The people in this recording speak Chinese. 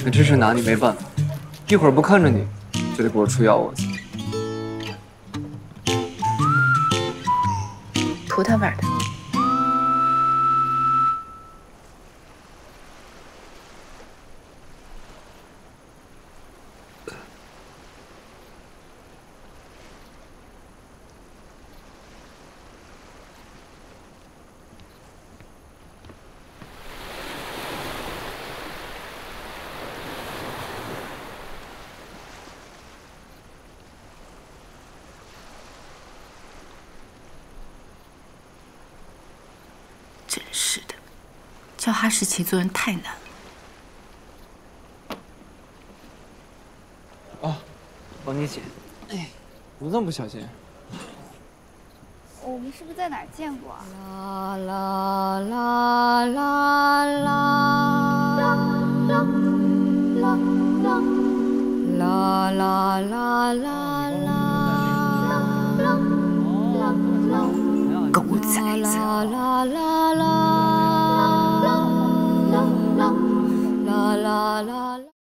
那真是拿你没办法，一会儿不看着你，就得给我出幺蛾子。 葡萄味的。真是的，叫哈士奇做人太难了。 啊，帮你捡。哎，怎么这么不小心？ 我们是不是在哪儿见过啊？ 啦啦啦啦啦啦啦啦啦啦，狗崽子！啦啦啦啦啦啦啦啦。